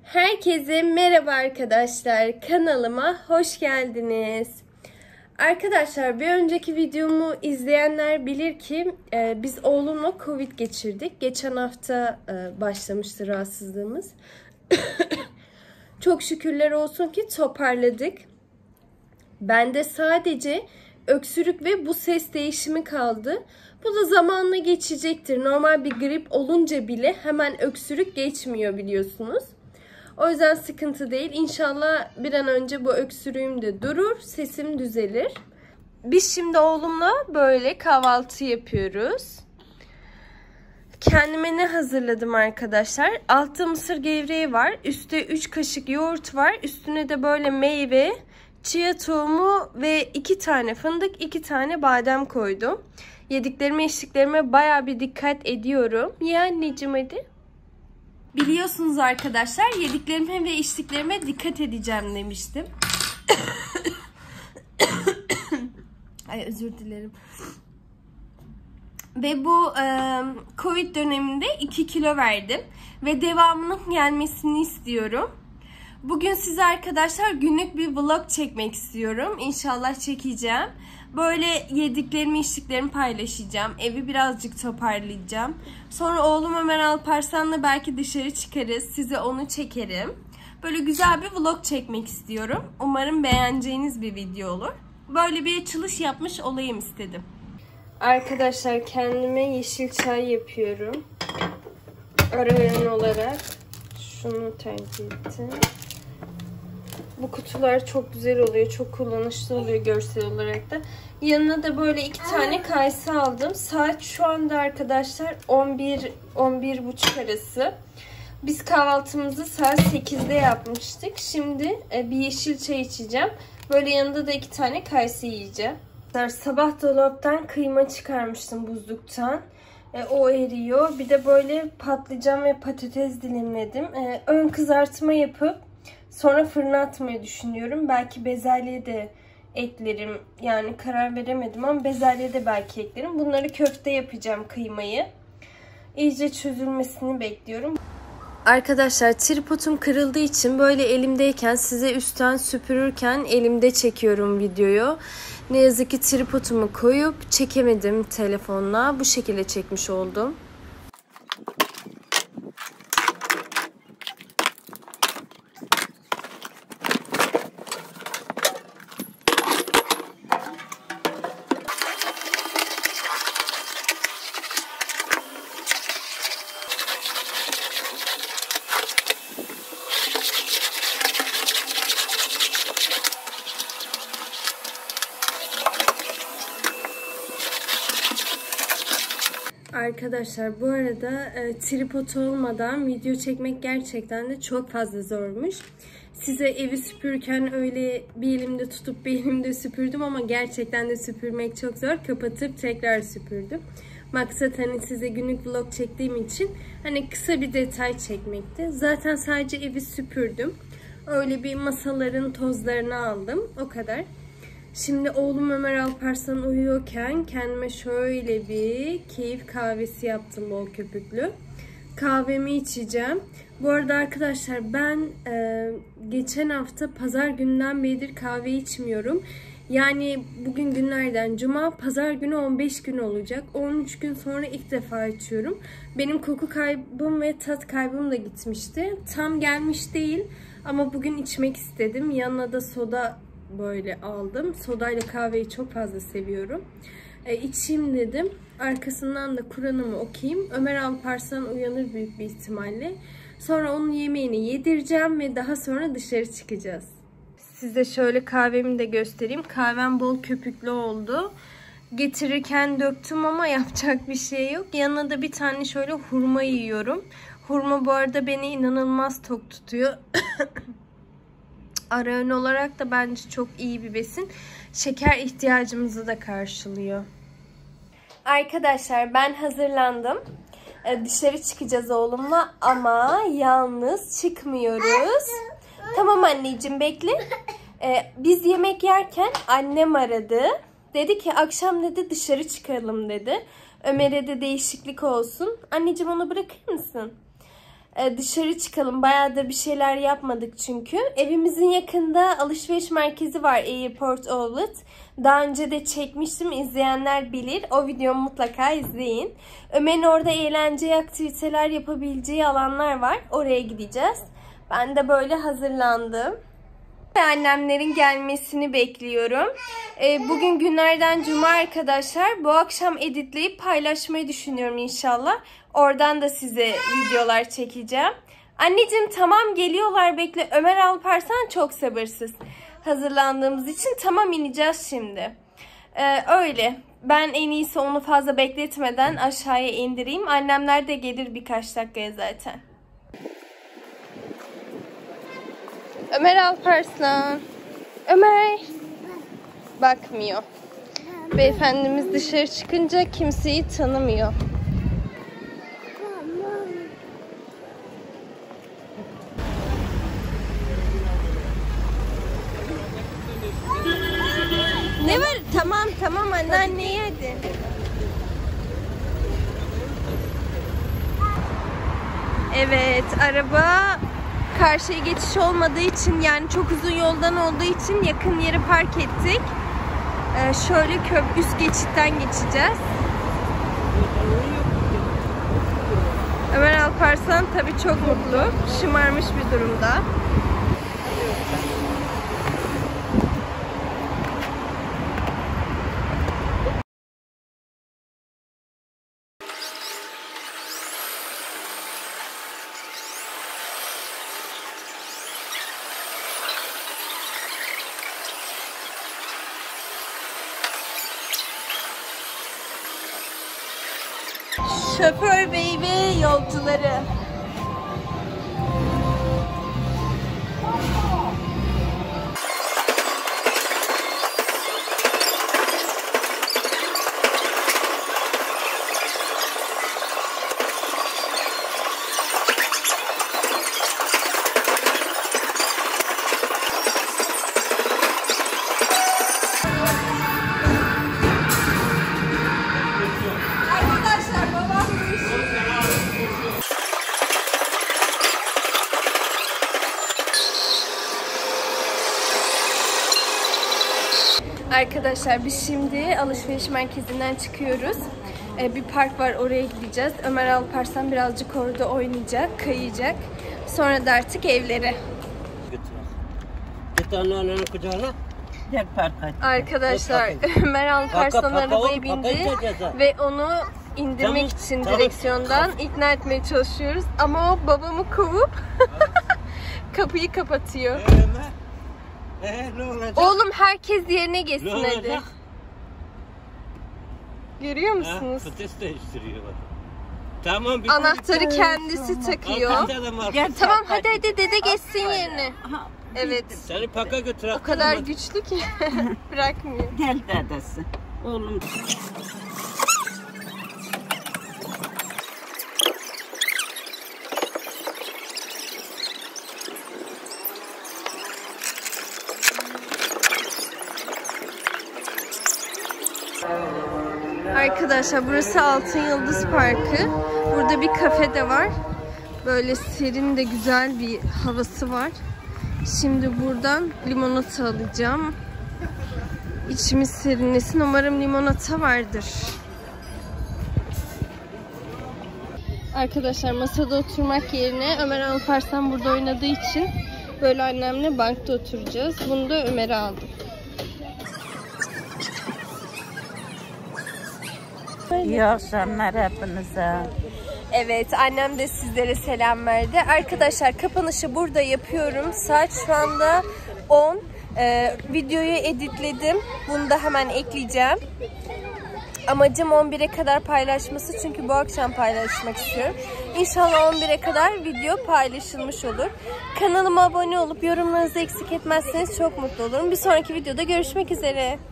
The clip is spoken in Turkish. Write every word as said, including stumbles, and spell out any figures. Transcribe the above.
Herkese merhaba arkadaşlar. Kanalıma hoş geldiniz. Arkadaşlar bir önceki videomu izleyenler bilir ki e, biz oğlumla Covid geçirdik. Geçen hafta e, başlamıştı rahatsızlığımız. Çok şükürler olsun ki toparladık. Bende sadece öksürük ve bu ses değişimi kaldı. Bu da zamanla geçecektir. Normal bir grip olunca bile hemen öksürük geçmiyor biliyorsunuz. O yüzden sıkıntı değil. İnşallah bir an önce bu öksürüğüm de durur, sesim düzelir. Biz şimdi oğlumla böyle kahvaltı yapıyoruz. Kendime ne hazırladım arkadaşlar? Altta mısır gevreği var. Üstte üç kaşık yoğurt var. Üstüne de böyle meyve, chia tohumu ve iki tane fındık, iki tane badem koydum. Yediklerime, içtiklerime bayağı bir dikkat ediyorum. Ye anneciğim hadi. Biliyorsunuz arkadaşlar yediklerime ve içtiklerime dikkat edeceğim demiştim. Ay özür dilerim. Ve bu e, Covid döneminde iki kilo verdim. Ve devamının gelmesini istiyorum. Bugün size arkadaşlar günlük bir vlog çekmek istiyorum. İnşallah çekeceğim. Böyle yediklerimi içtiklerimi paylaşacağım. Evi birazcık toparlayacağım. Sonra oğlum Ömer Alparslan'la belki dışarı çıkarız. Size onu çekerim. Böyle güzel bir vlog çekmek istiyorum. Umarım beğeneceğiniz bir video olur. Böyle bir açılış yapmış olayım istedim. Arkadaşlar kendime yeşil çay yapıyorum. Ara öğün olarak şunu tercih ettim. Bu kutular çok güzel oluyor. Çok kullanışlı oluyor görsel olarak da. Yanına da böyle iki tane kayısı aldım. Saat şu anda arkadaşlar on bir on bir buçuk arası. Biz kahvaltımızı saat sekizde yapmıştık. Şimdi bir yeşil çay içeceğim. Böyle yanında da iki tane kayısı yiyeceğim. Sabah dolaptan kıyma çıkarmıştım buzluktan. E, o eriyor. Bir de böyle patlıcan ve patates dilimledim. E, ön kızartma yapıp sonra fırına atmayı düşünüyorum. Belki bezelye de eklerim. Yani karar veremedim ama bezelye de belki eklerim. Bunları köfte yapacağım, kıymayı. İyice çözülmesini bekliyorum. Arkadaşlar tripodum kırıldığı için böyle elimdeyken size üstten süpürürken elimde çekiyorum videoyu. Ne yazık ki tripodumu koyup çekemedim telefonla. Bu şekilde çekmiş oldum. Arkadaşlar bu arada e, tripod olmadan video çekmek gerçekten de çok fazla zormuş. Size evi süpürürken öyle bir elimde tutup bir elimde süpürdüm ama gerçekten de süpürmek çok zor. Kapatıp tekrar süpürdüm. Maksat hani size günlük vlog çektiğim için hani kısa bir detay çekmekti. Zaten sadece evi süpürdüm. Öyle bir masaların tozlarını aldım. O kadar. Şimdi oğlum Ömer Alparslan uyuyorken kendime şöyle bir keyif kahvesi yaptım, bol köpüklü. Kahvemi içeceğim. Bu arada arkadaşlar ben e, geçen hafta pazar günden beridir kahve içmiyorum. Yani bugün günlerden cuma, pazar günü on beş gün olacak. on üç gün sonra ilk defa içiyorum. Benim koku kaybım ve tat kaybım da gitmişti. Tam gelmiş değil ama bugün içmek istedim. Yanına da soda böyle aldım. Sodayla kahveyi çok fazla seviyorum. E, içeyim dedim. Arkasından da Kur'an'ımı okuyayım. Ömer Alparslan uyanır büyük bir ihtimalle. Sonra onun yemeğini yedireceğim ve daha sonra dışarı çıkacağız. Size şöyle kahvemi de göstereyim. Kahvem bol köpüklü oldu. Getirirken döktüm ama yapacak bir şey yok. Yanına da bir tane şöyle hurma yiyorum. Hurma bu arada beni inanılmaz tok tutuyor. Ara öğün olarak da bence çok iyi bir besin. Şeker ihtiyacımızı da karşılıyor. Arkadaşlar ben hazırlandım. Ee, dışarı çıkacağız oğlumla ama yalnız çıkmıyoruz. Tamam anneciğim bekle. Ee, biz yemek yerken annem aradı. Dedi ki akşam dedi dışarı çıkalım dedi. Ömer'e de değişiklik olsun. Anneciğim onu bırakır mısın? Ee, dışarı çıkalım. Bayağıdır bir şeyler yapmadık çünkü. Evimizin yakında alışveriş merkezi var, Airport Outlet. Daha önce de çekmiştim. İzleyenler bilir. O videomu mutlaka izleyin. Ömer'in orada eğlenceli aktiviteler yapabileceği alanlar var. Oraya gideceğiz. Ben de böyle hazırlandım. Annemlerin gelmesini bekliyorum. Bugün günlerden cuma arkadaşlar. Bu akşam editleyip paylaşmayı düşünüyorum inşallah. Oradan da size videolar çekeceğim. Anneciğim tamam, geliyorlar, bekle. Ömer Alparslan çok sabırsız. Hazırlandığımız için tamam, ineceğiz şimdi. Ee, öyle. Ben en iyisi onu fazla bekletmeden aşağıya indireyim. Annemler de gelir birkaç dakikaya zaten. Ömer Alparslan. Ömer. Bakmıyor. Beyefendimiz dışarı çıkınca kimseyi tanımıyor. Ne var? Tamam tamam anne, anneye hadi. Evet, araba karşıya geçiş olmadığı için, yani çok uzun yoldan olduğu için yakın yere park ettik. Ee, şöyle köprü üst geçitten geçeceğiz. Ömer Alparslan tabii çok mutlu, şımarmış bir durumda. Şoför bey ve yolcuları. Arkadaşlar biz şimdi alışveriş merkezinden çıkıyoruz. Ee, bir park var, oraya gideceğiz. Ömer Alparslan birazcık orada oynayacak, kayacak. Sonra da artık evlere. Git anneannenin kucağına. Gel parka. Arkadaşlar Ömer Alparslan arabaya bindi ve onu indirmek tamam, için tamam. direksiyondan ikna etmeye çalışıyoruz. Ama o babamı kovup kapıyı kapatıyor. Ee, ne olacak? Oğlum herkes yerine geçsin Ne hadi. olacak? Görüyor musunuz? Ha, vites değiştiriyor bak. Tamam. Bir Anahtarı kendisi takıyor. Gel, tamam hadi hadi dede geçsin yerine. Evet. Seni parka götür. O kadar güçlü ki bırakmıyor. Gel dedesi. Oğlum. Arkadaşlar burası Altın Yıldız Parkı. Burada bir kafe de var. Böyle serin de güzel bir havası var. Şimdi buradan limonata alacağım. İçimiz serinlesin. Umarım limonata vardır. Arkadaşlar masada oturmak yerine Ömer Alparslan burada oynadığı için böyle annemle bankta oturacağız. Bunu da Ömer'e aldım. İyi akşamlar hepinize. Evet, annem de sizlere selam verdi. Arkadaşlar kapanışı burada yapıyorum. Saat şu anda on. Ee, videoyu editledim. Bunu da hemen ekleyeceğim. Amacım on bire kadar paylaşması, çünkü bu akşam paylaşmak istiyorum. İnşallah on bire kadar video paylaşılmış olur. Kanalıma abone olup yorumlarınızı eksik etmezseniz çok mutlu olurum. Bir sonraki videoda görüşmek üzere.